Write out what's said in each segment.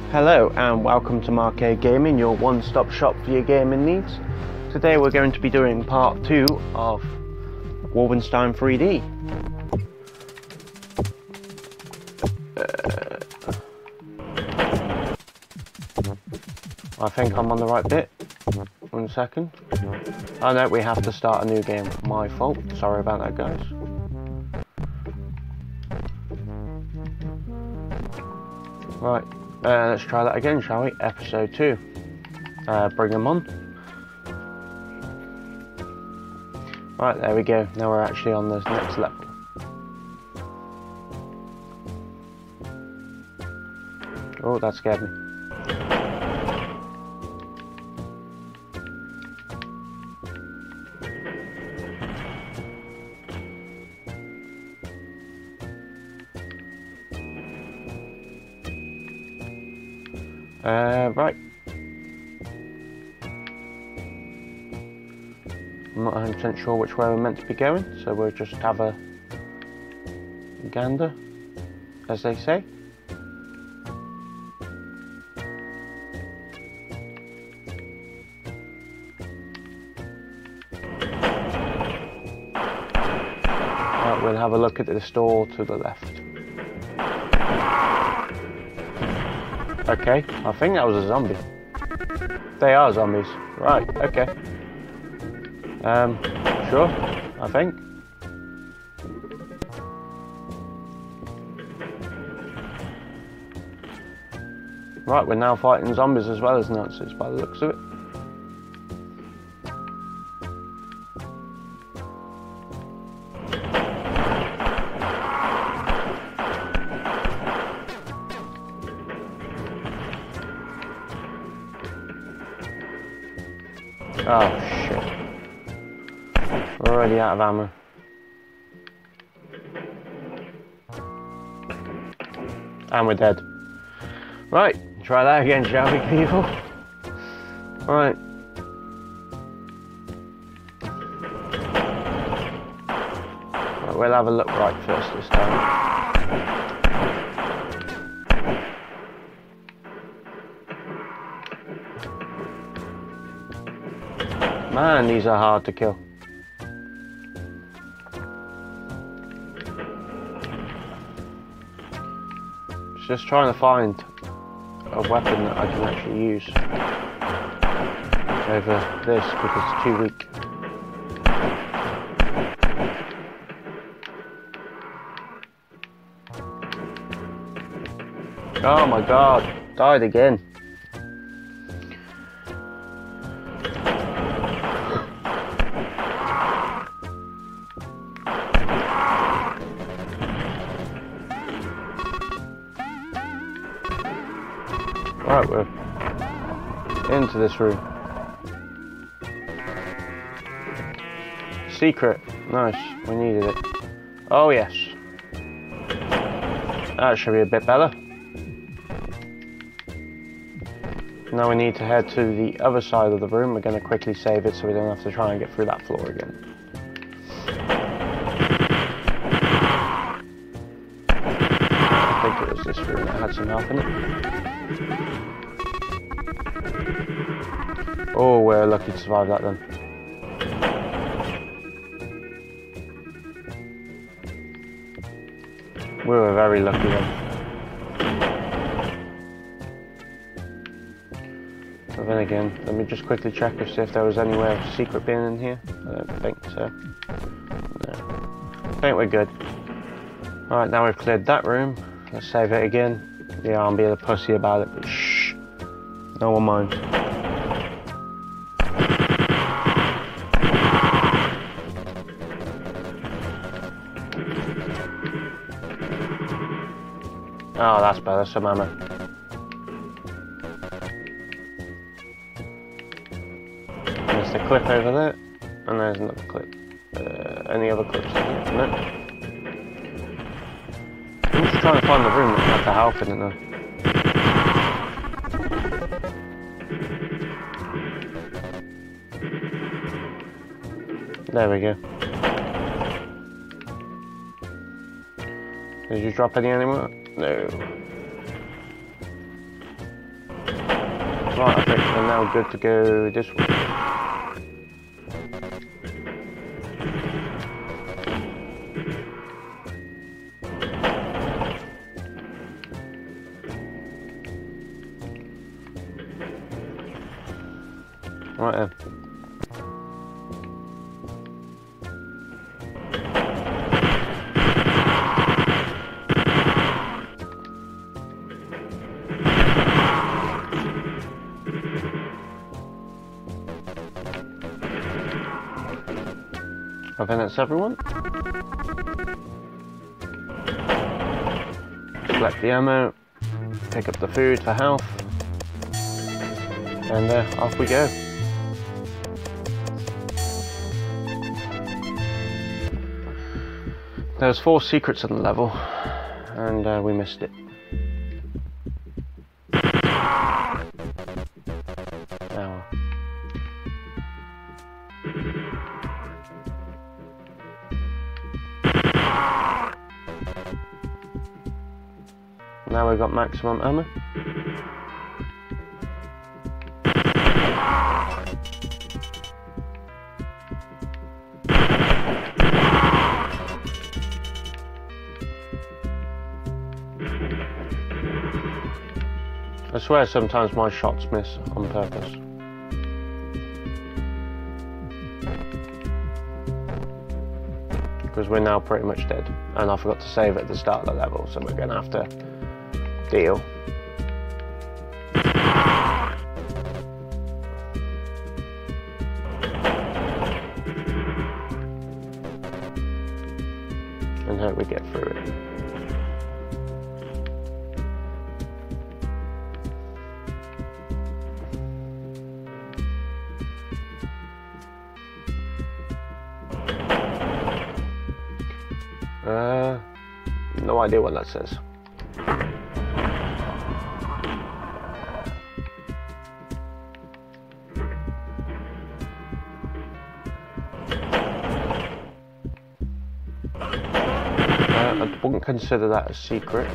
Hello and welcome to Marcade Gaming, your one-stop shop for your gaming needs. Today we're going to be doing part 2 of Wolfenstein 3D. I think I'm on the right bit. 1 second. Oh no, we have to start a new game. My fault. Sorry about that, guys. Right. Let's try that again, shall we? Episode 2. Bring them on. Right, there we go. Now we're actually on this next level. Oh, that scared me. Right. I'm not 100% sure which way we're meant to be going, so we'll just have a gander, as they say. Right, we'll have a look at the store to the left. Okay, I think that was a zombie. They are zombies. Right, okay. Sure, I think. Right, we're now fighting zombies as well as Nazis by the looks of it. Oh shit. We're already out of ammo. And we're dead. Right, try that again, shall we, people? Right. Right, we'll have a look right first this time. Man, these are hard to kill. Just trying to find a weapon that I can actually use over this because it's too weak. Oh my god, died again. Right, we're into this room. Secret. Nice, we needed it. Oh yes. That should be a bit better. Now we need to head to the other side of the room. We're going to quickly save it so we don't have to try and get through that floor again. I think it was this room that had some help in it. Oh, we're lucky to survive that then. We were very lucky then. But then again, let me just quickly check to see if there was anywhere of secret being in here. I don't think so. No. I think we're good. Alright, now we've cleared that room. Let's save it again. Yeah, I'm being a pussy about it, but shh. No one minds. Oh, that's better, some ammo. There's the clip over there, and there's another clip. Any other clips in here? No. I'm just trying to find the room that had the health in it now. There we go. Did you drop any anymore? No. Right, I think we're now good to go this way. Right then. I think that's everyone. Collect the ammo, pick up the food for health, and off we go. There's 4 secrets on the level, and we missed it. Oh. Now we've got maximum ammo. I swear sometimes my shots miss on purpose. Because we're now pretty much dead. And I forgot to save at the start of the level, so we're going to have to deal. And hope we get through it. No idea what that says. I wouldn't consider that a secret.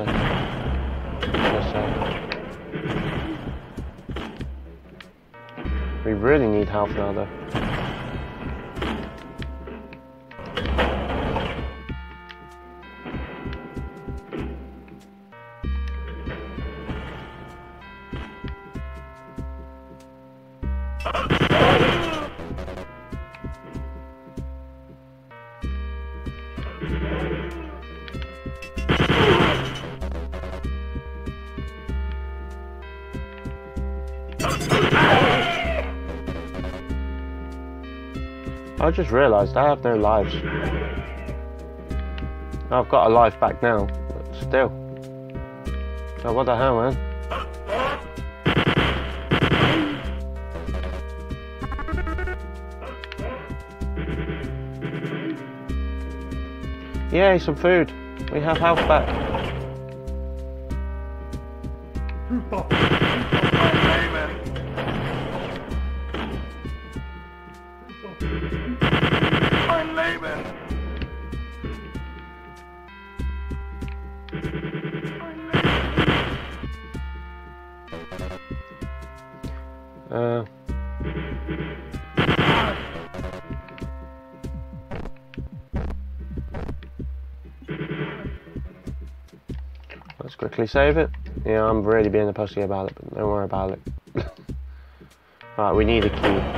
We really need health now though. I just realised I have no lives. I've got a life back now, but still. Oh, what the hell, man? Yay, some food. We have health back. Let's quickly save it. Yeah, I'm really being a pussy about it, but don't worry about it. Right, we need a key.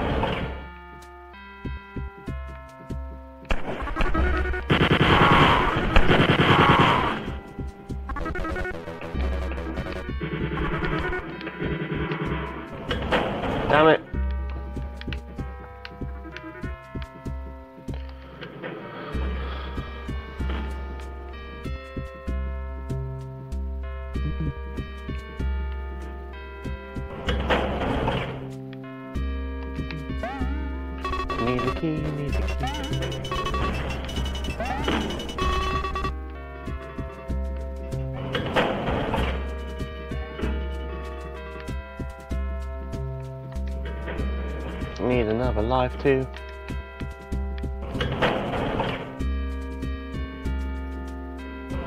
Damn it. Need a key, need a key. Need another life too.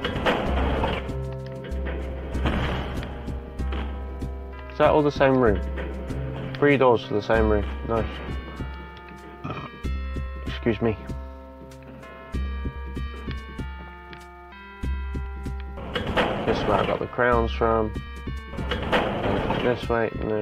Is that all the same room? 3 doors to the same room. Nice. Excuse me. This is where I got the crowns from. Anything this way? No.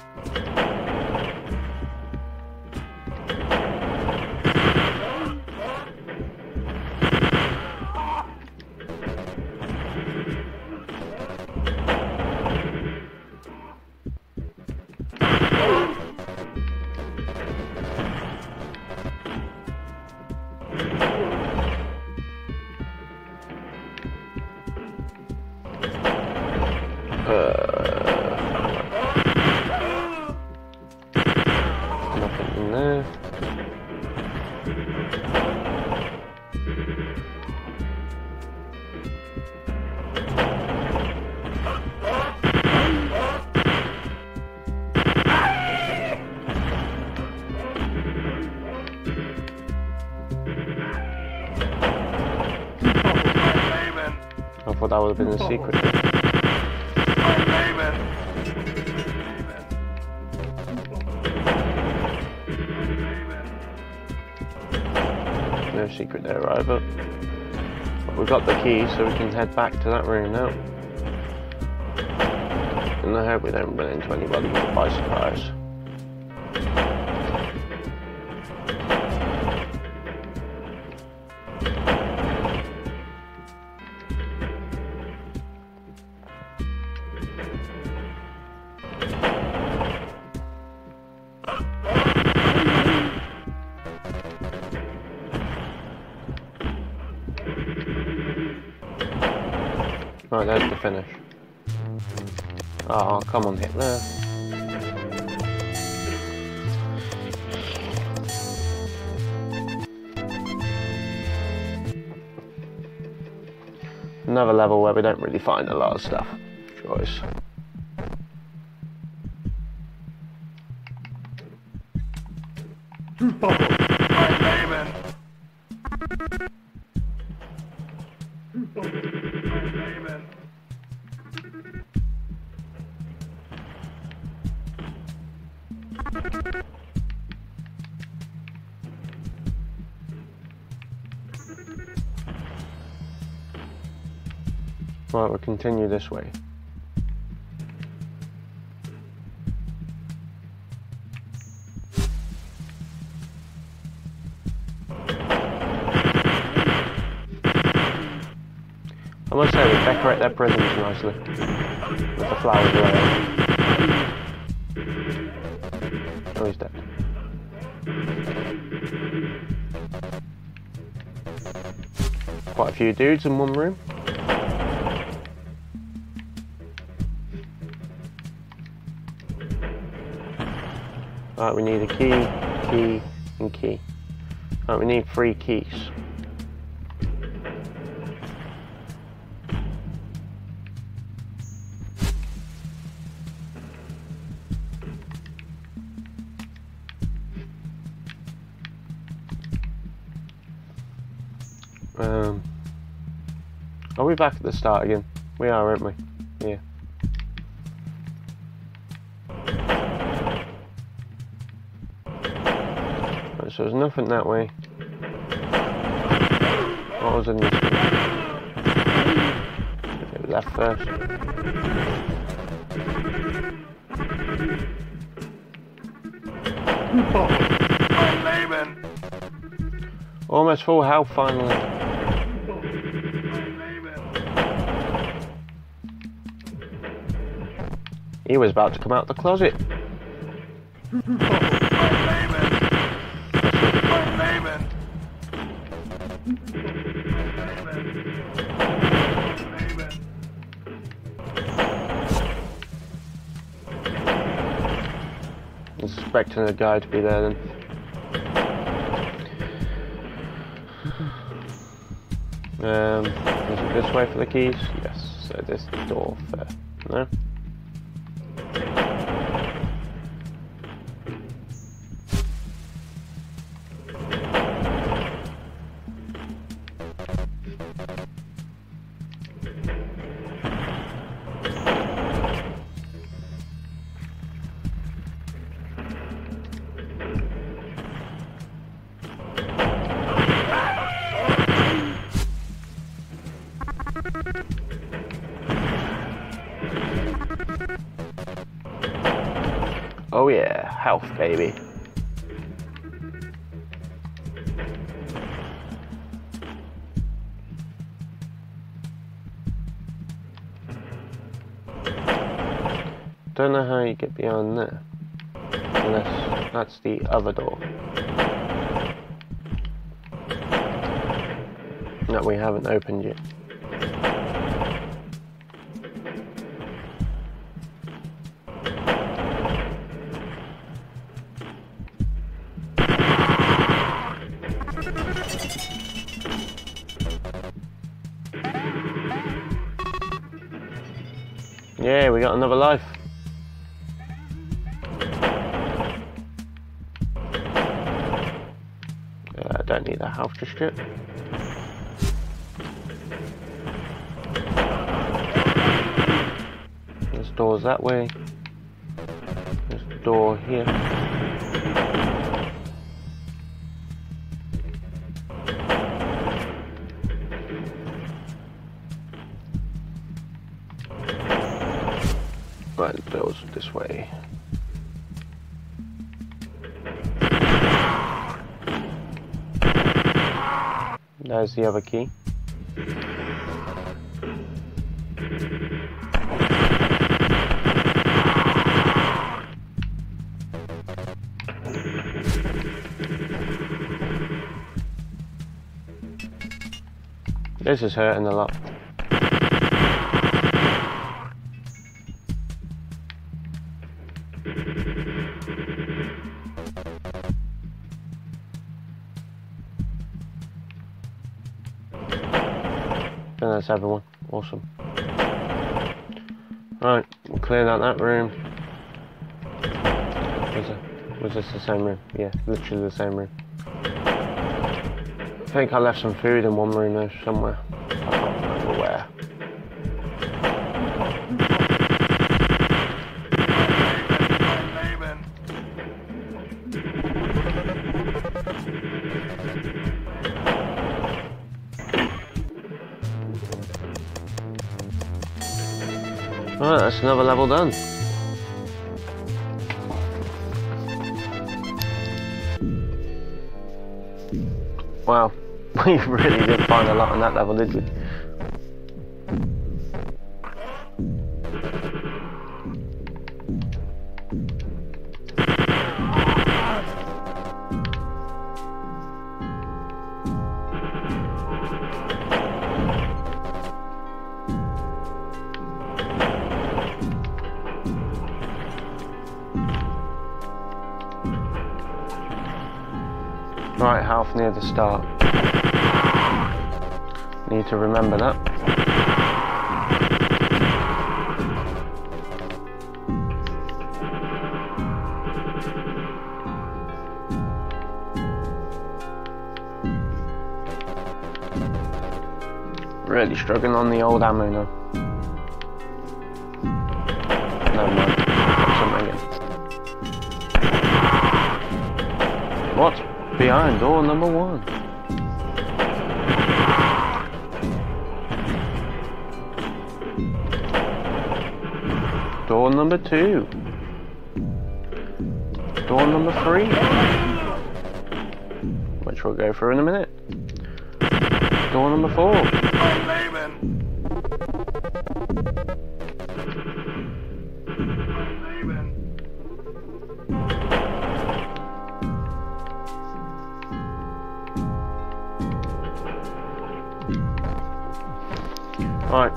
Nothing in there. I thought that would have been a secret. No secret there either. But we've got the key, so we can head back to that room now. And I hope we don't run into anybody by surprise. Right, there's the finish. Oh, come on, Hitler. Another level where we don't really find a lot of stuff. Choice. Right, we'll continue this way. I must say, they decorate their prisons nicely with the flowers around. Oh, he's dead. Quite a few dudes in one room. Right, we need a key, key, and key. Right, we need 3 keys. Are we back at the start again? We are, aren't we? Yeah. Right, so there's nothing that way. What was in this one? Okay, left first. Almost full health finally. He was about to come out the closet. I was expecting a guy to be there then. Is it this way for the keys? Yes, so this door there. No? Oh yeah, health, baby. Don't know how you get beyond there. Unless that's the other door. That we haven't opened yet. Yeah, we got another life. I don't need that health just yet. There's doors that way. There's a door here. Right, the doors this way. There's the other key. This is hurting a lot. And that's everyone. Awesome. Right, we'll clear out that room. Was this the same room? Yeah, literally the same room. I think I left some food in one room though, somewhere. I can't remember where. Alright, that's another level done. Wow, we really did find a lot on that level, did we? Right, half near the start. Need to remember that. Really struggling on the old ammo now. Never mind. Something again. What? Behind door number 1. Door number 2. Door number 3. Which we'll go through in a minute. Door number 4. Right,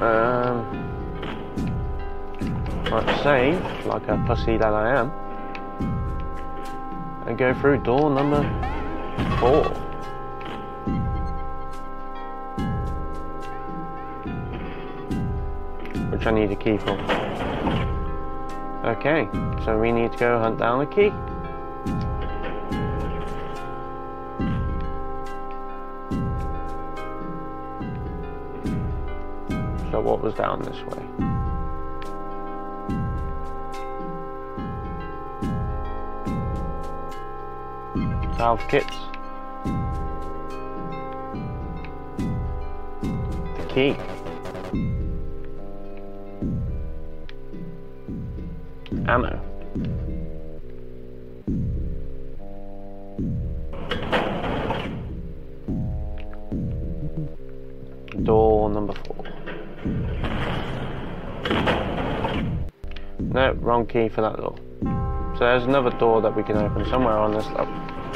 let's save, like a pussy that I am, and go through door number 4. Which I need a key for. Okay, so we need to go hunt down a key. So what was down this way? Salve kits. The key. Ammo. Door number 4. No, wrong key for that door. So there's another door that we can open somewhere on this level.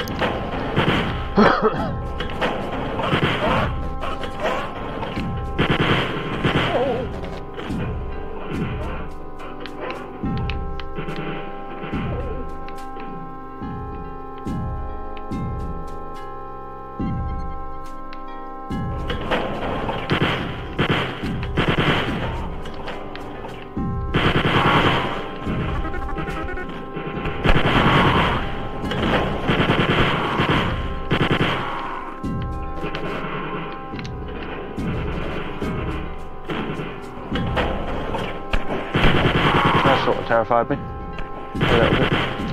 Sort of terrified me a little bit.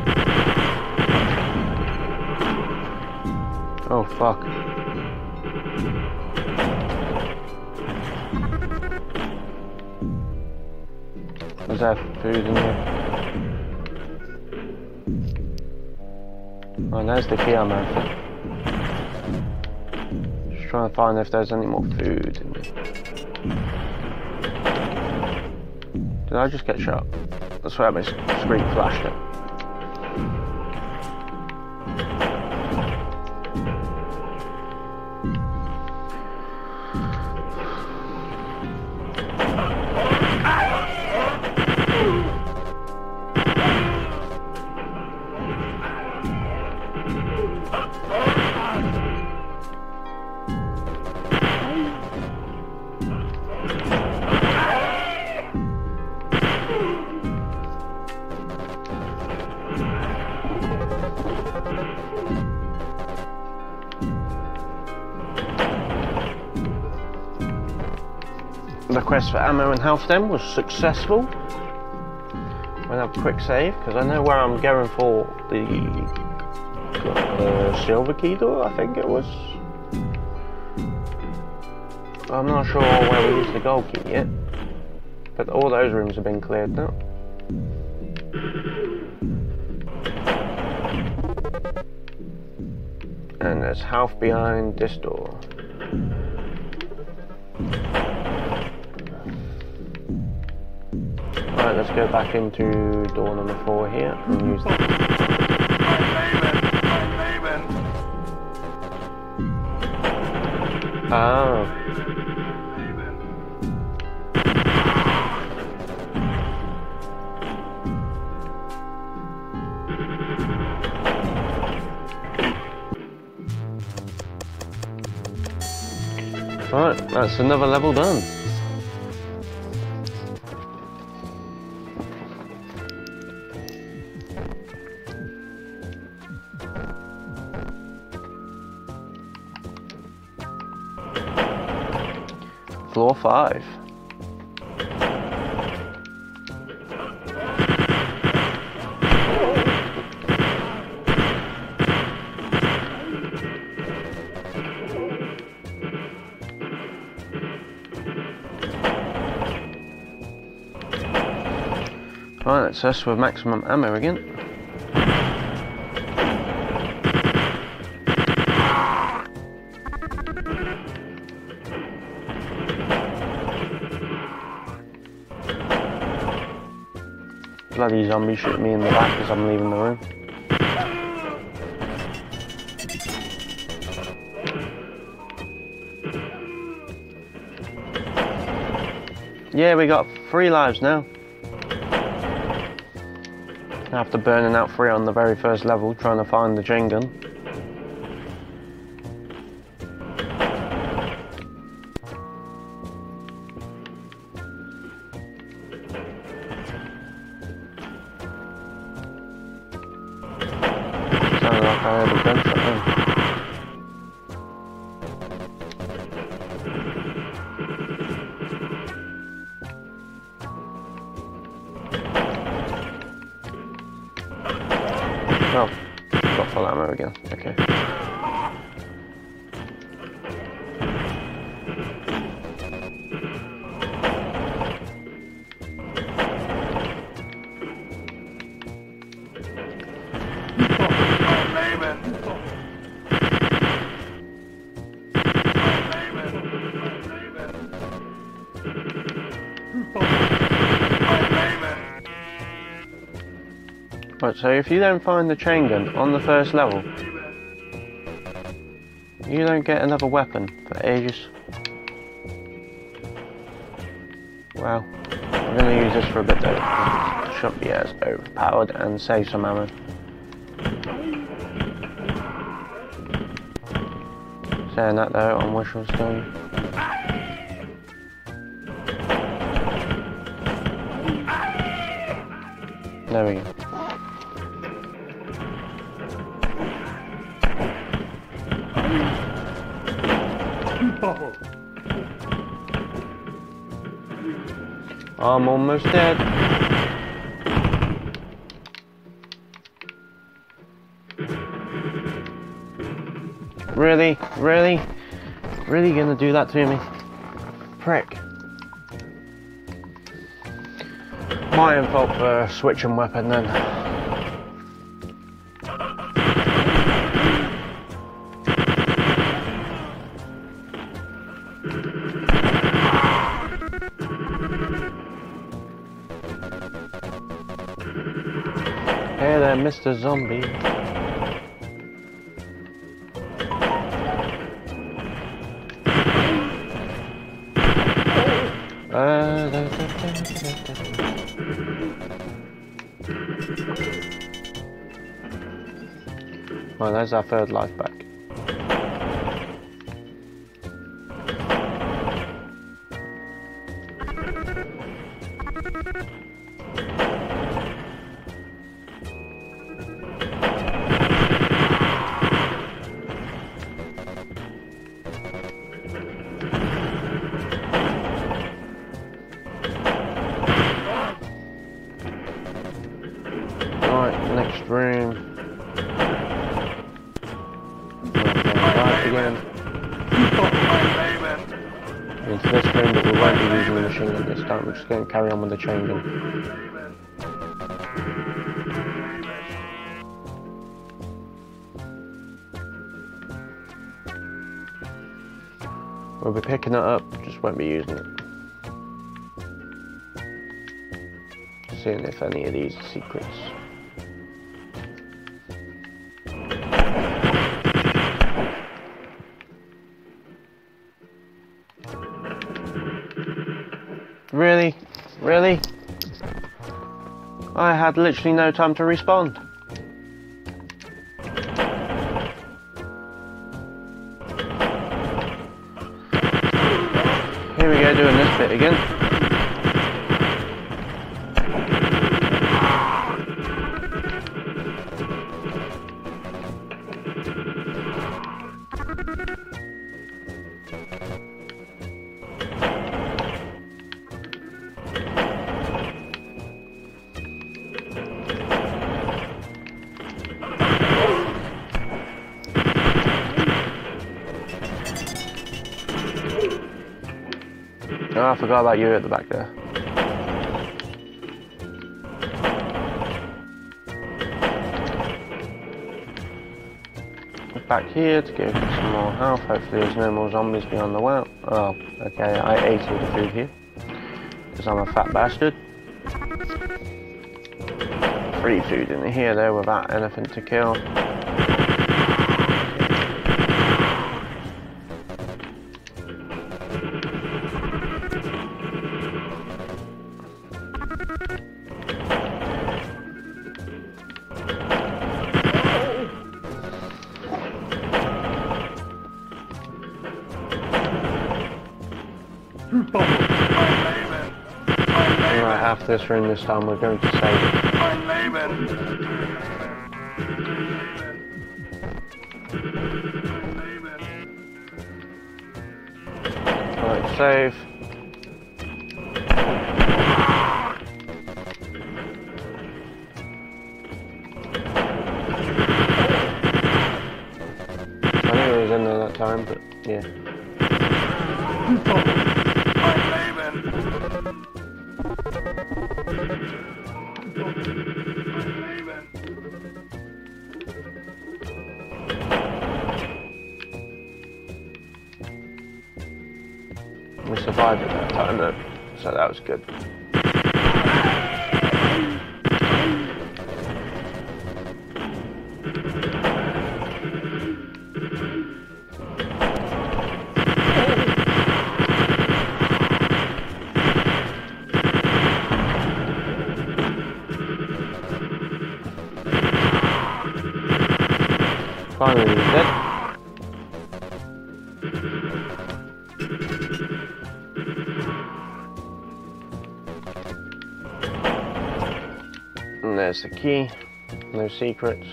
Oh fuck. Was there food in here? Oh, there's the key I'm after. Just trying to find if there's any more food in here. Did I just get shot? That's why my screen flashed it. The quest for ammo and health then was successful. I'm gonna have a quick save because I know where I'm going for the silver key door, I think it was. I'm not sure where we used the gold key yet, but all those rooms have been cleared now. And there's health behind this door. Right, let's go back into door number 4 here and use that. Oh. Right, that's another level done. Floor 5. Right, that's us with maximum ammo again. Bloody zombie shooting me in the back as I'm leaving the room. Yeah, we got 3 lives now. After burning out 3 on the very first level, trying to find the chain gun. Sounded like I heard a gunshot then. Oh, got full ammo again, okay. Right, so if you don't find the chain gun on the first level, you don't get another weapon for ages. Well, we're going to use this for a bit though. It shouldn't be as overpowered and save some ammo. Saying that though, on wishful stone. There we go. I'm almost dead. Really? Really? Really gonna do that to me? Prick. My own fault for switching weapon then. Hey there, Mr. Zombie. Well, there's our third life back. Right, next room. Again. Into this room, but we won't be using the machine gun this time. We're just going to carry on with the chain gun. We'll be picking it up, just won't be using it. Seeing if any of these are secrets. Really? Really? I had literally no time to respond. Here we go, doing this bit again. Oh, I forgot about you at the back there. Back here to go get some more health. Hopefully there's no more zombies beyond the well. Oh, okay, I ate all the food here. Because I'm a fat bastard. Free food in here though without anything to kill. Alright, after this room this time we're going to save it. Alright, save. I knew it was in there that time, but yeah. We survived at that time though, so that was good. Finally he's dead. And there's the key. No secrets.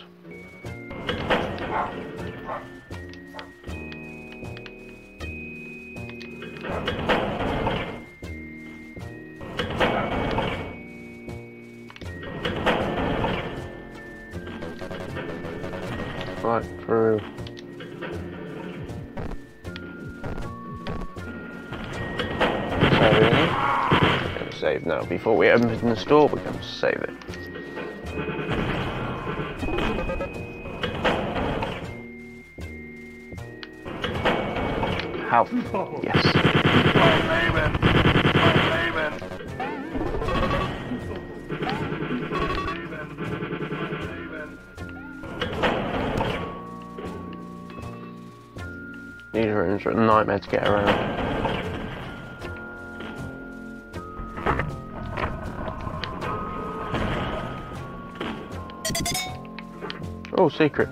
Right through. We're going to save now. Before we open the store, we're going to save it. How? Yes. These rooms are a nightmare to get around. Oh, secret.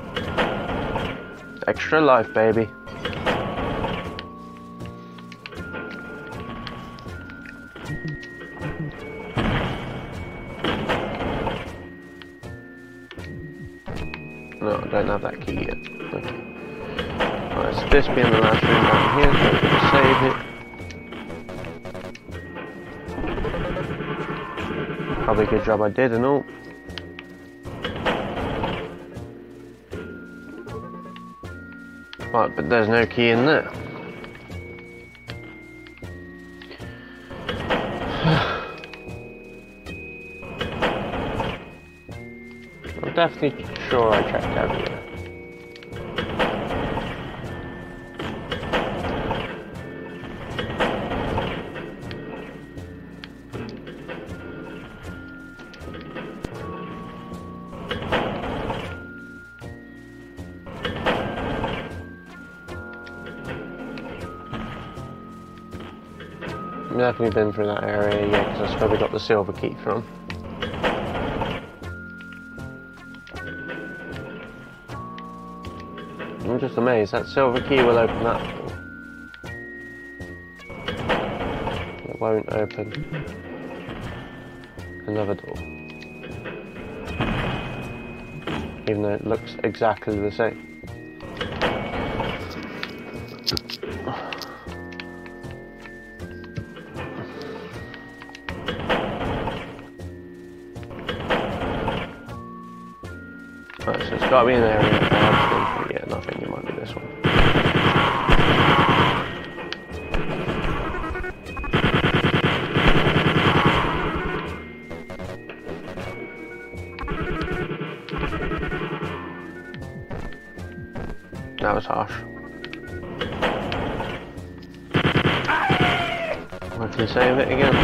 Extra life, baby. No, I don't have that key yet. Okay. Right, so this being the last room down here, so I'm going to save it. Probably a good job I did and all. Right, but there's no key in there. I'm definitely sure I checked everywhere. I've definitely been through that area, yeah, because that's where we got the silver key from. I'm just amazed, that silver key will open that door. It won't open another door. Even though it looks exactly the same. Right, so it's got to be in the area. Yeah, nothing. It might be this one. That was harsh. I can save it again.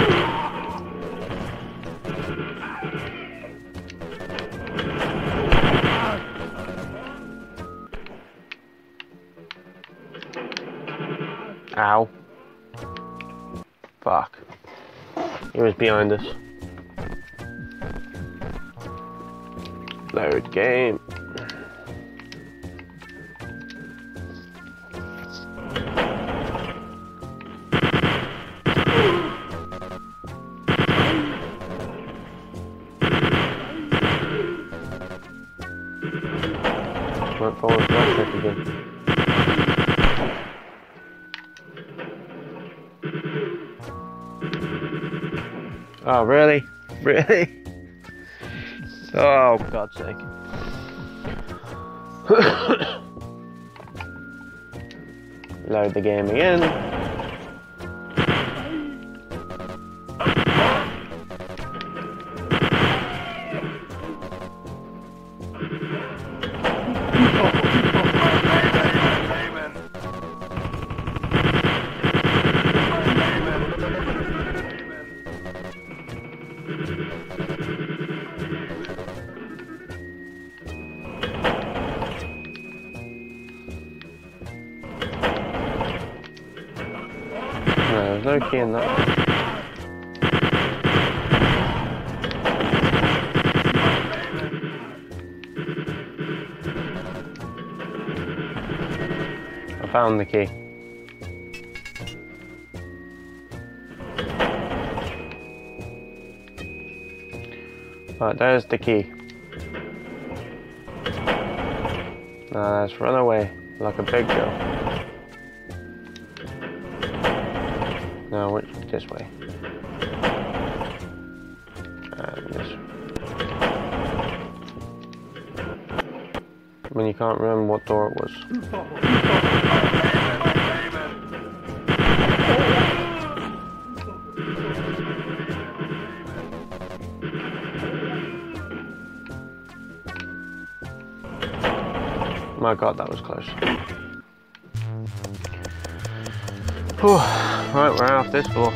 Ow. Fuck. He was behind us. Load game. Went forward, right click again. Oh, really? Really? Oh, for God's sake. Load the game again. No, there's no key in that one. found the key. Right, there's the key. Now let's run away like a big girl. No, this way. And this. When you can't remember what door it was. My God, that was close. Whew. Right, we're off this floor.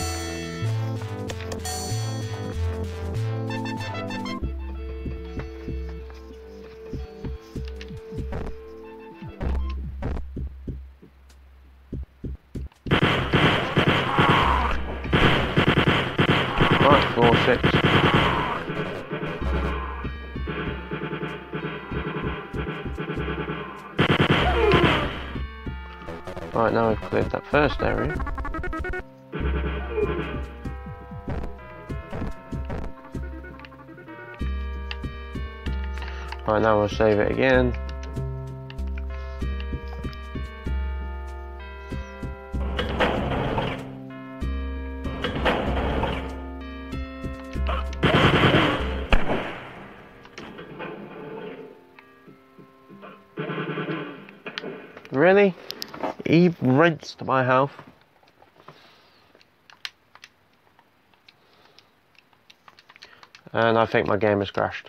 Right, floor 6. Right, now we've cleared that first area. Right, now we'll save it again. Really? He rinsed my health. And I think my game has crashed.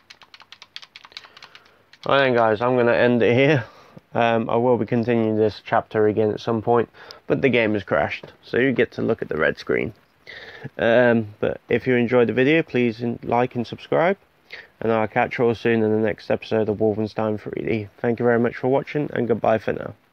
Right then guys, I'm going to end it here. I will be continuing this chapter again at some point, but the game has crashed, so you get to look at the red screen. But if you enjoyed the video, please like and subscribe, and I'll catch you all soon in the next episode of Wolfenstein 3D. Thank you very much for watching, and goodbye for now.